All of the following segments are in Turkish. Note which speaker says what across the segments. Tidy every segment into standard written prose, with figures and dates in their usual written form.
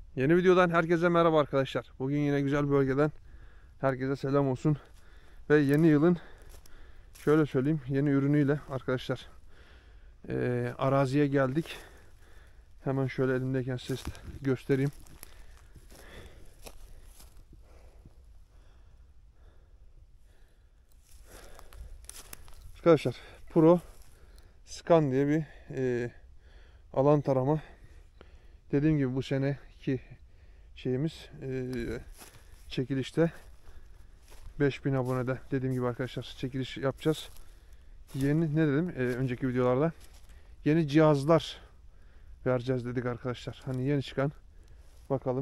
Speaker 1: Yeni videodan herkese merhaba arkadaşlar. Bugün yine güzel bölgeden herkese selam olsun. Ve yeni yılın şöyle söyleyeyim yeni ürünüyle arkadaşlar araziye geldik. Hemen şöyle elimdeyken size göstereyim. Arkadaşlar Pro Scan diye bir alan tarama. Dediğim gibi bu seneki şeyimiz çekilişte 5000 abonede dediğim gibi arkadaşlar çekiliş yapacağız. Yeni ne dedim önceki videolarda yeni cihazlar vereceğiz dedik arkadaşlar. Hani yeni çıkan bakalım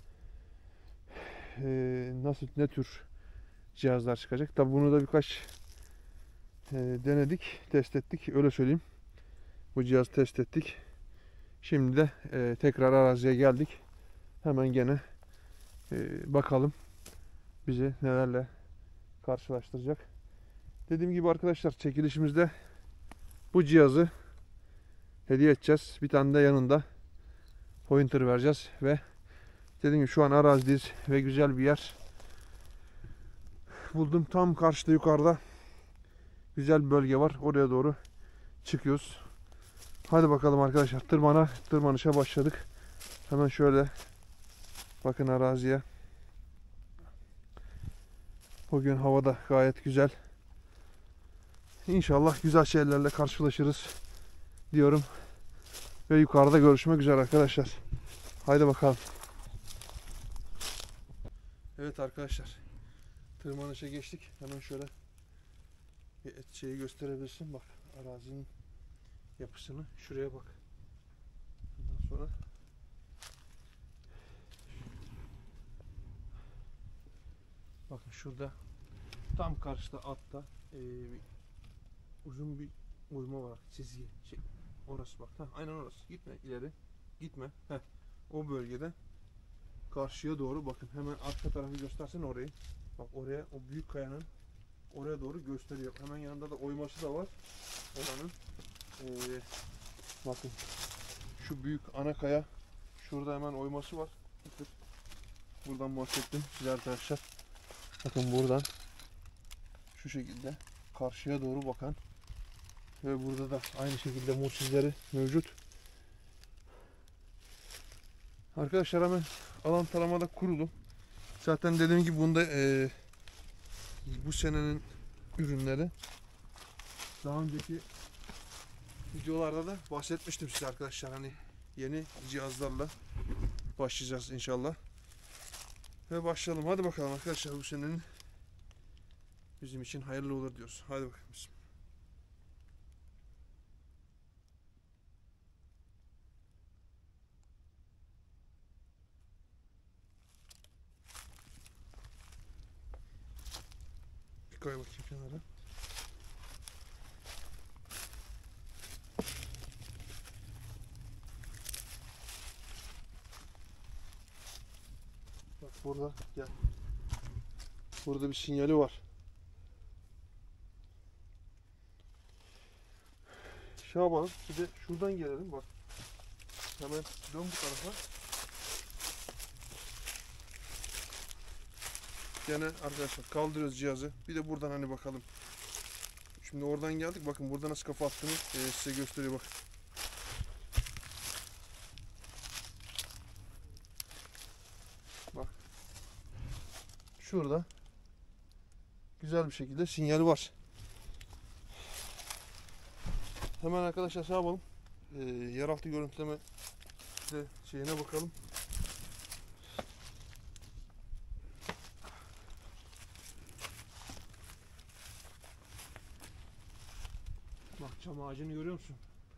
Speaker 1: nasıl ne tür cihazlar çıkacak. Tabi bunu da birkaç denedik, test ettik. Öyle söyleyeyim. Bu cihazı test ettik. Şimdi de tekrar araziye geldik. Hemen gene bakalım bizi nelerle karşılaştıracak. Dediğim gibi arkadaşlar çekilişimizde bu cihazı hediye edeceğiz. Bir tane de yanında pointer vereceğiz ve dediğim gibi şu an arazideyiz ve güzel bir yer buldum. Tam karşıda yukarıda güzel bir bölge var. Oraya doğru çıkıyoruz. Hadi bakalım arkadaşlar. Tırmanışa başladık. Hemen şöyle bakın araziye. Bugün havada gayet güzel. İnşallah güzel şeylerle karşılaşırız diyorum. Ve yukarıda görüşmek üzere arkadaşlar. Haydi bakalım. Evet arkadaşlar. Tırmanışa geçtik. Hemen şöyle bir şeyi gösterebilirsin. Bak arazinin yapısını. Şuraya bak. Ondan sonra bakın şurada tam karşıda altta uzun bir uyma var. Çizgi. Orası bak. Aynen orası. Gitme ileri. Gitme. O bölgede karşıya doğru bakın. Hemen arka tarafı göstersen orayı. Bak oraya o büyük kayanın oraya doğru gösteriyor. Hemen yanında da oyması da var. Oranın bakın şu büyük ana kaya şurada hemen oyması var. Buradan bahsettim size arkadaşlar. Bakın buradan şu şekilde karşıya doğru bakan ve burada da aynı şekilde muz izleri mevcut. Arkadaşlar hemen alan taramada kurulu. Zaten dediğim gibi bunda bu senenin ürünleri daha önceki videolarda da bahsetmiştim size arkadaşlar. Hani yeni cihazlarla başlayacağız inşallah. Ve başlayalım. Hadi bakalım arkadaşlar bu senenin bizim için hayırlı olur diyoruz. Hadi bakalım. Bir koy bakayım kenara. Bak burada gel. Burada bir sinyali var. Şaban bir de şuradan gelelim bak. Hemen dön bu tarafa. Gene arkadaşlar kaldırıyoruz cihazı. Bir de buradan hani bakalım. Şimdi oradan geldik. Bakın burada nasıl kafa attığını size gösteriyor bak. Bak. Şurada güzel bir şekilde sinyali var. Hemen arkadaşlar şey yapalım. Yeraltı görüntüleme şeyine bakalım. Bak çam ağacını görüyor musun?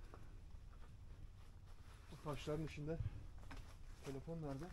Speaker 1: Bu taşların içinde. Telefon nerede?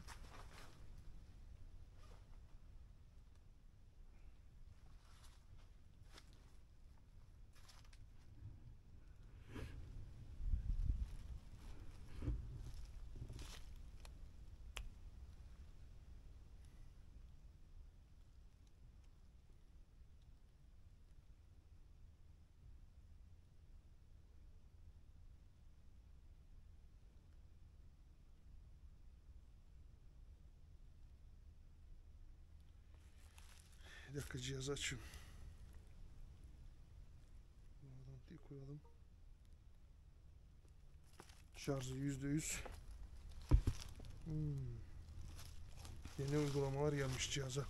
Speaker 1: Bir dakika, cihazı açıyorum. Bağlantıyı koyalım. Şarjı %100. Yeni uygulamalar gelmiş cihaza.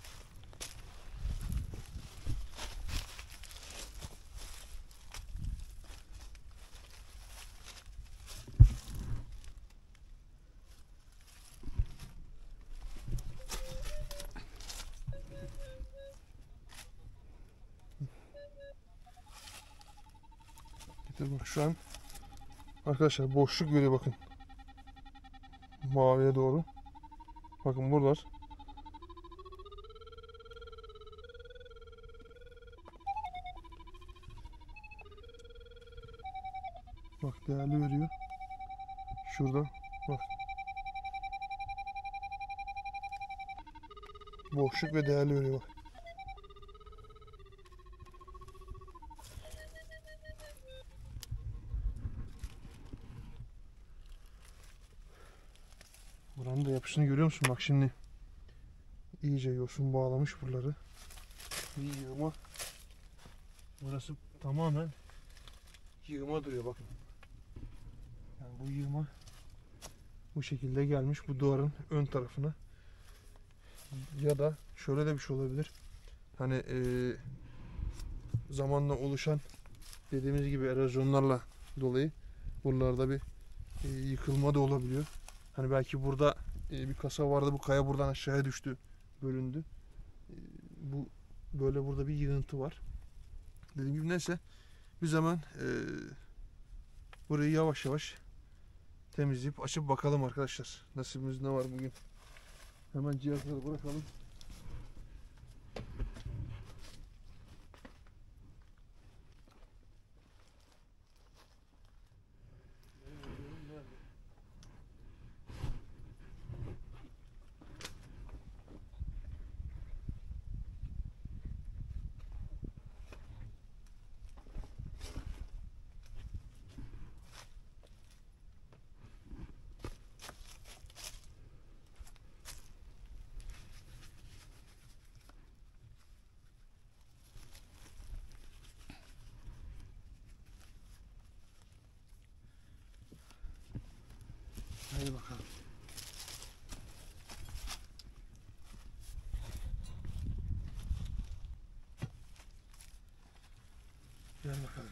Speaker 1: Bak şu an arkadaşlar boşluk görüyor, bakın. Maviye doğru. Bakın buralar. Bak değerli veriyor. Şurada bak. Boşluk ve değerli veriyor bak. Buranın da yapısını görüyor musun? Bak şimdi iyice yosun bağlamış buraları. Bir yığma. Burası tamamen yığma duruyor, bakın. Yani bu yığma bu şekilde gelmiş bu duvarın ön tarafına. Ya da şöyle de bir şey olabilir. Hani zamanla oluşan, dediğimiz gibi erozyonlarla dolayı buralarda bir yıkılma da olabiliyor. Hani belki burada bir kasa vardı, bu kaya buradan aşağıya düştü, bölündü. Bu böyle burada bir yığıntı var. Dediğim gibi neyse, biz hemen burayı yavaş yavaş temizleyip açıp bakalım arkadaşlar. Nasibimiz ne var bugün. Hemen cihazları bırakalım. Hadi bakalım. Gel bakalım.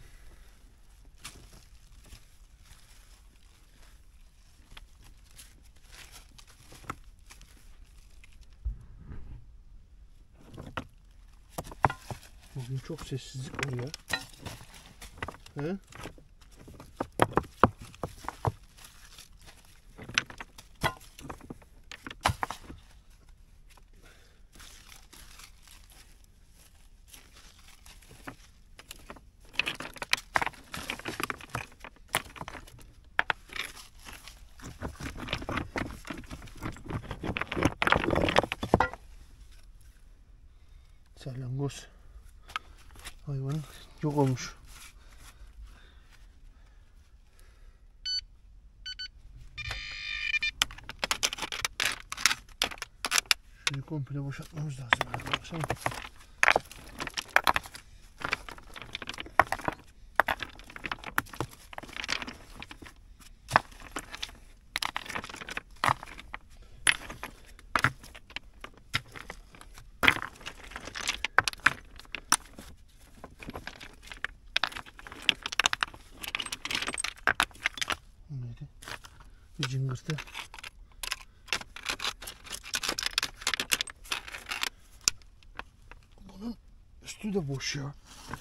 Speaker 1: Bugün çok sessizlik var ya. He? Salyangoz hayvanın yok olmuş. Şurayı komple boşaltmamız lazım. Baksana. Neydi? Bir cıngırtı. Bunun üstü de boş ya.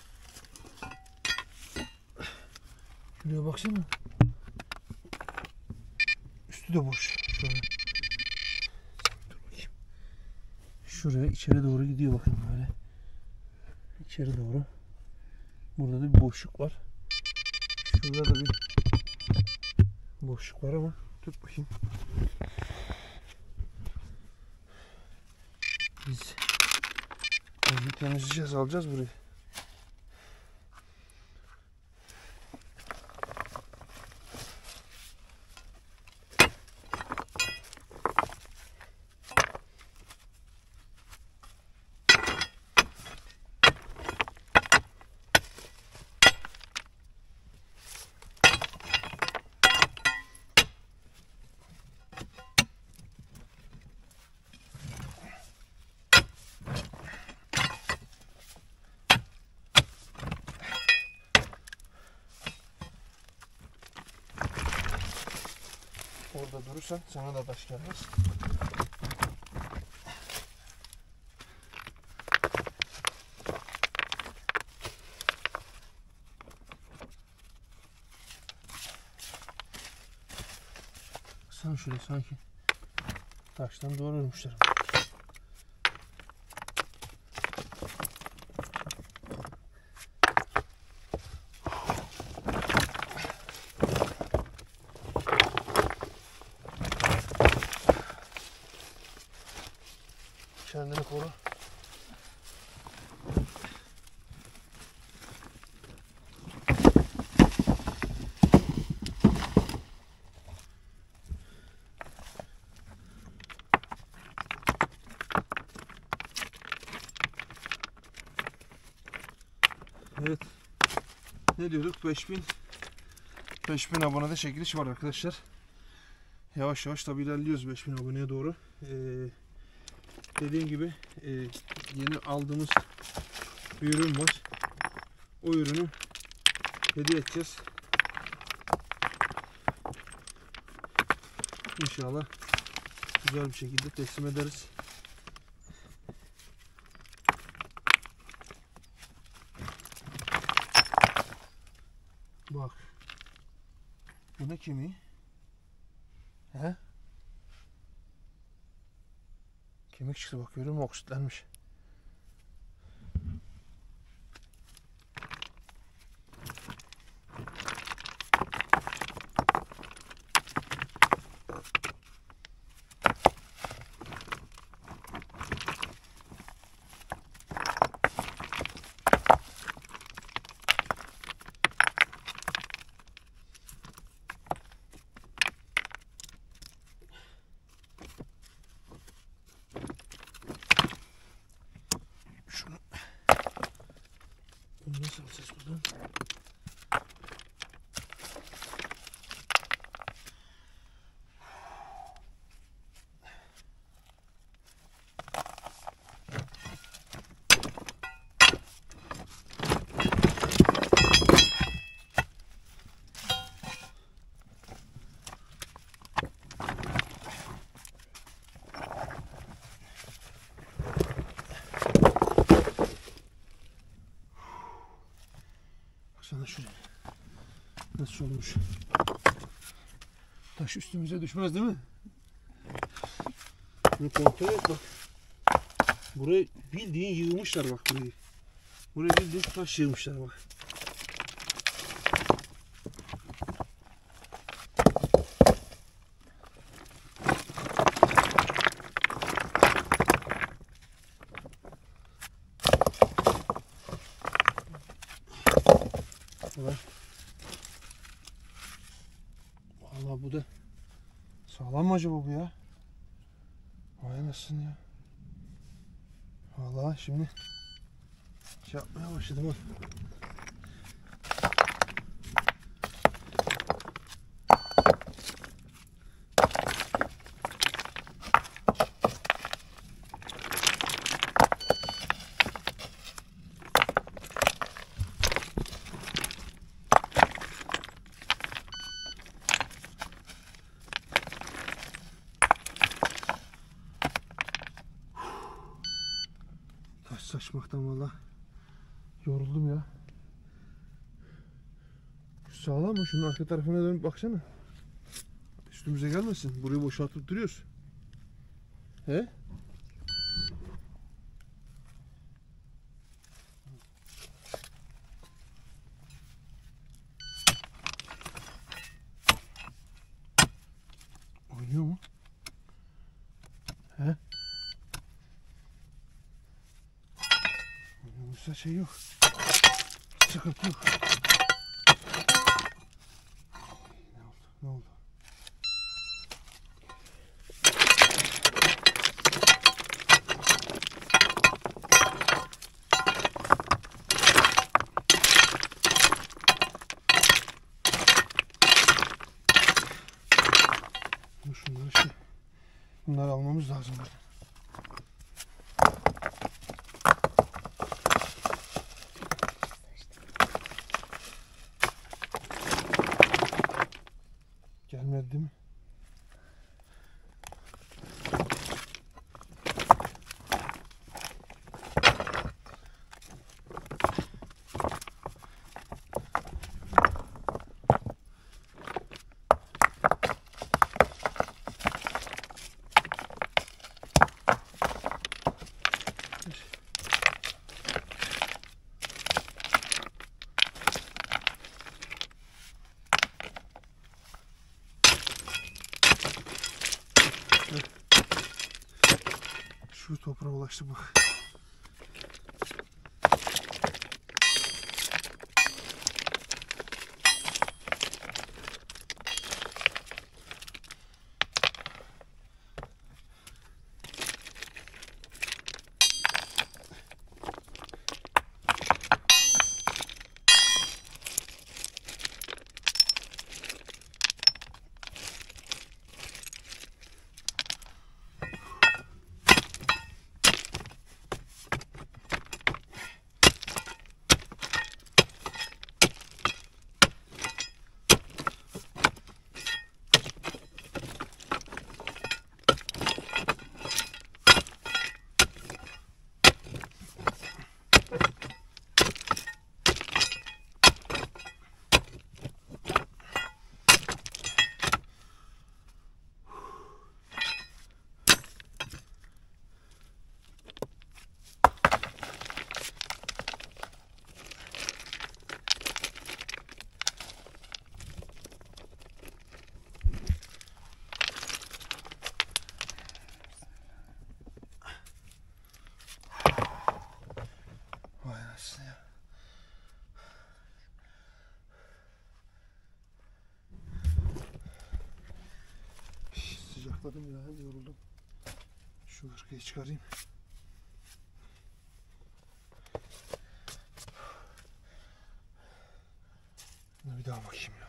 Speaker 1: Şuraya baksana. Üstü de boş. Şöyle. Dur bakayım. Şuraya içeri doğru gidiyor, bakın böyle. İçeri doğru. Burada da bir boşluk var. Şurada da bir boşluk var ama tut bakayım. Biz bunu temizleyeceğiz, alacağız burayı. durursan sana da taş gelmez. Sen şuraya sanki taştan doğru örmüşler. Kendini koru. Evet. Ne diyorduk? 5000 abonede çekiliş var arkadaşlar. Yavaş yavaş tabi ilerliyoruz 5000 aboneye doğru. Dediğim gibi yeni aldığımız bir ürün var. O ürünü hediye edeceğiz. İnşallah güzel bir şekilde teslim ederiz. Bak. Bu ne kemiği? He? Kemik çıktı bak, görüyor musun? Oksitlenmiş. Bunu nasıl alacağız buradan? Baksana şuraya. Nasıl olmuş? Taş üstümüze düşmez değil mi? Bunu kontrol et bak. Burayı bildiğin yığmışlar bak burayı. Buraya bildiğin taş yığmışlar bak. Vallahi bu da sağlam mı acaba bu ya? Vay anasını ya. Vallahi şimdi şey yapmaya başladım ha. Taş saçmaktan valla yoruldum ya. Sağlam mı? Şunun arka tarafına dönüp baksana. Üstümüze gelmesin. Burayı boşaltıp duruyoruz. He? Oynuyor mu? He? Oynuyorsa şey yok. Sıkıntı yok. Ne oldu? Ne oldu? Bunları almamız lazım. Gelmedi değil mi? Şu toprağa ulaştık bak. Vay anasını ya. Sıcakladım ya, yoruldum. Şu hırkayı çıkarayım. Bir daha bakayım ya.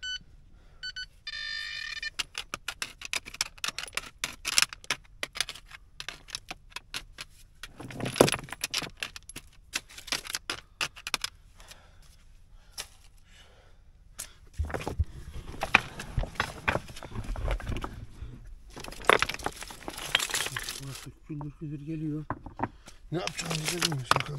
Speaker 1: Güldür güldür geliyor. Ne yapacağımızı bilmiyoruz bakalım.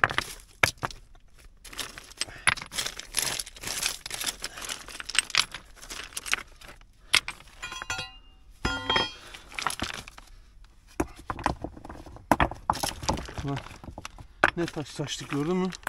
Speaker 1: Bak, ne taş saçtık gördün mü?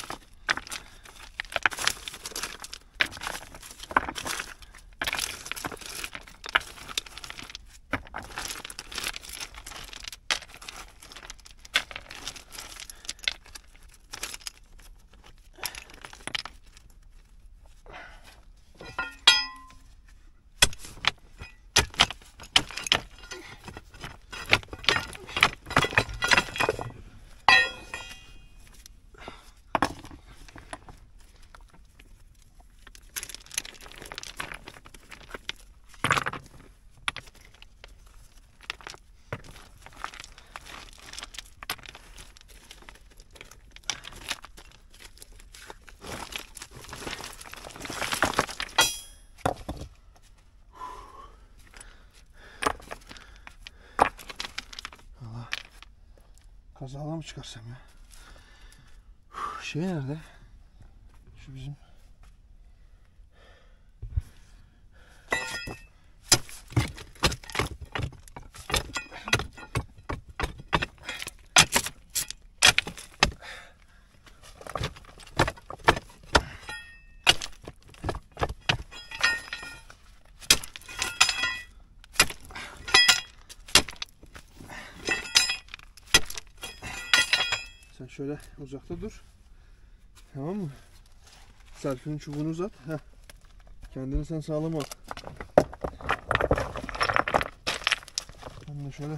Speaker 1: Kazala mı çıkarsam ya? Şey nerede? Şu bizim. Sen şöyle uzakta dur. Tamam mı? Serpil'in çubuğunu uzat. Heh. Kendini sen sağlam al. Ben de şöyle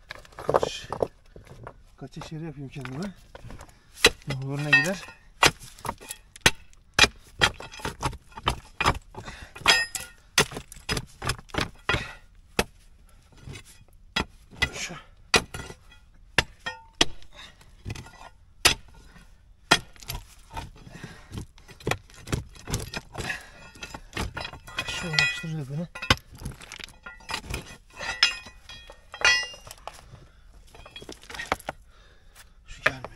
Speaker 1: kaçış yeri yapayım kendime. Ne olur ne gider. Uğraştırıyor beni. Şu gelmiyor.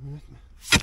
Speaker 1: Tahmin etme.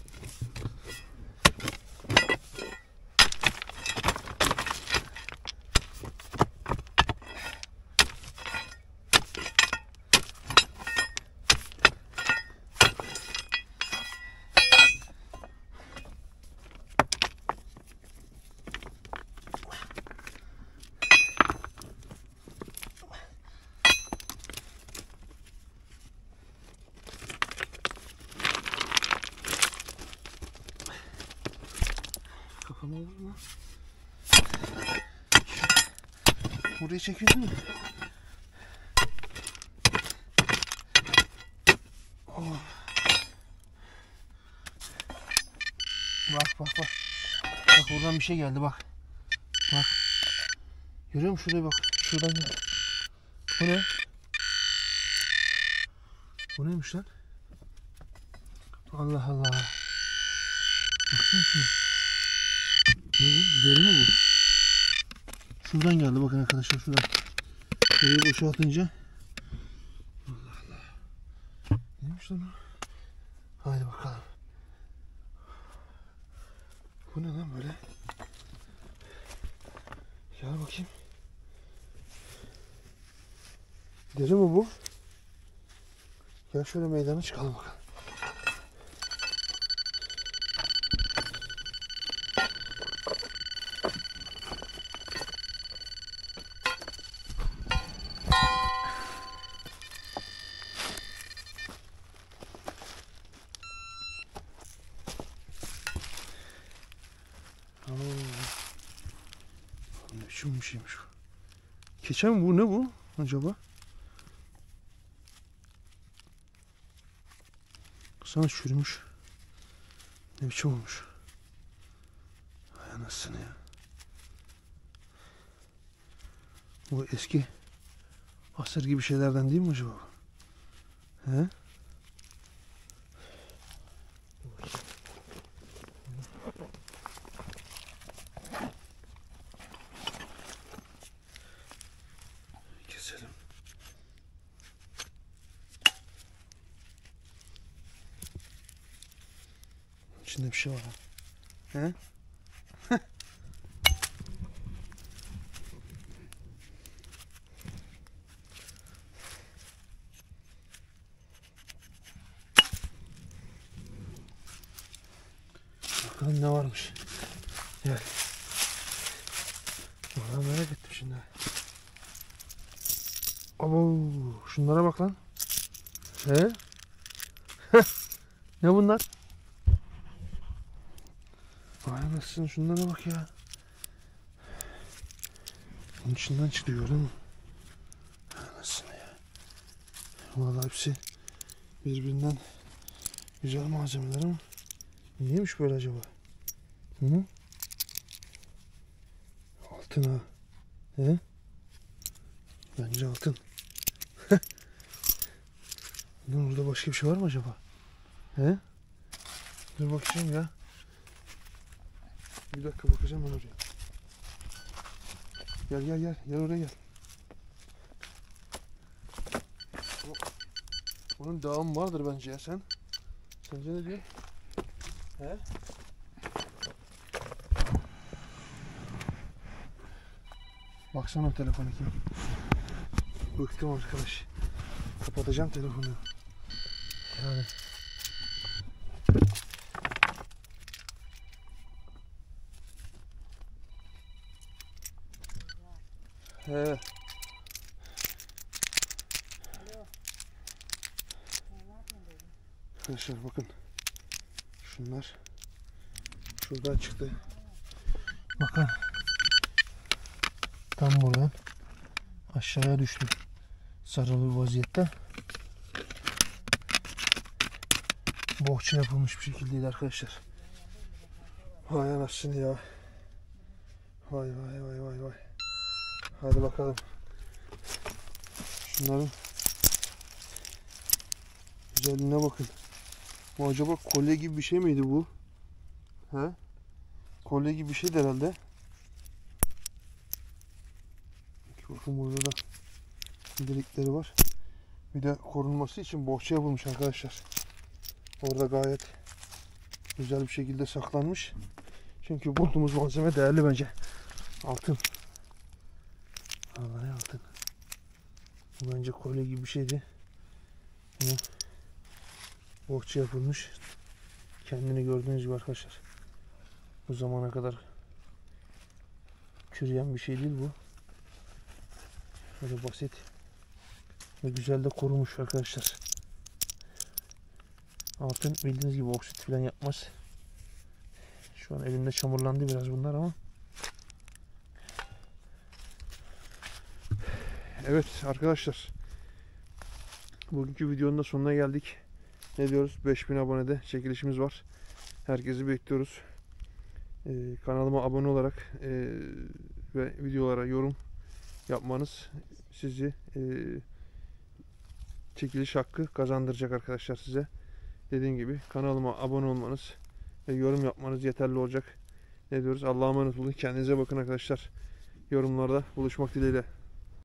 Speaker 1: Kafam olur mu? Burayı çekiyorsun mu? Oh. Bak bak bak. Bak buradan bir şey geldi bak. Bak. Görüyor musun şuraya bak. Şuradan gel. Bu ne? Bu neymiş lan? Allah Allah. Baksana şuna. Ne bu? Deri mi bu? Şuradan geldi bakın arkadaşlar şuradan. Burayı boşaltınca. Allah Allah. Neymiş lan o? Haydi bakalım. Bu ne lan böyle? Gel bakayım. Deri mi bu? Gel şöyle meydana çıkalım bakalım. Ne biçim bir şeymiş bu? Keçe mi bu? Ne bu acaba? Sana çürümüş. Ne biçim olmuş? Hay anasını ya. Bu eski asır gibi şeylerden değil mi acaba? He? Keselim. İçinde bir şey var ha. He? Bakalım ne varmış. Gel. Vallahi merak ettim şimdi. Abo, şunlara bak lan. He? Ne bunlar? Vay anasını, şunlara bak ya. Bunun içinden çıktı, gördün mü? Anasını ya. Vallahi hepsi birbirinden güzel malzemeler ama niyeymiş böyle acaba? Hı? Altın ha. He? Bence altın. Bunun burada başka bir şey var mı acaba? He? Dur bakayım ya. Bir dakika bakacağım ben oraya. Gel gel gel. Gel oraya gel. Bunun devamı vardır bence ya sen. Sence ne diyorsun? He? Baksana o telefonu kim? Bıktım arkadaş. Kapatacağım telefonu. Yani. He. Arkadaşlar bakın. Şunlar. Şuradan çıktı. Bakın. Tam buradan aşağıya düştü. Sarılı bir vaziyette. Bohça yapılmış bir şekildeydi arkadaşlar. Vay anasını ya. Vay vay vay vay vay. Hadi bakalım. Şunların güzelliğine bakın. Bu acaba kolye gibi bir şey miydi bu? He? Kolye gibi bir şeydi herhalde. Bakın burada da delikleri var. Bir de korunması için bohça yapılmış arkadaşlar. Orada gayet güzel bir şekilde saklanmış. Çünkü bulduğumuz malzeme değerli bence. Altın. Vallahi altın. Bu bence kolye gibi bir şeydi. Bunu bohça yapılmış. Kendini gördüğünüz gibi arkadaşlar. Bu zamana kadar çürüyen bir şey değil bu. Böyle basit ve güzel de korumuş arkadaşlar. Altın bildiğiniz gibi oksit falan yapmaz. Şu an elimde çamurlandı biraz bunlar ama. Evet arkadaşlar. Bugünkü videonun da sonuna geldik. Ne diyoruz? 5000 abonede çekilişimiz var. Herkesi bekliyoruz. Kanalıma abone olarak ve videolara yorum yapmanız sizi çekiliş hakkı kazandıracak arkadaşlar size. Dediğim gibi kanalıma abone olmanız ve yorum yapmanız yeterli olacak. Ne diyoruz? Allah'a emanet olun. Kendinize bakın arkadaşlar. Yorumlarda buluşmak dileğiyle.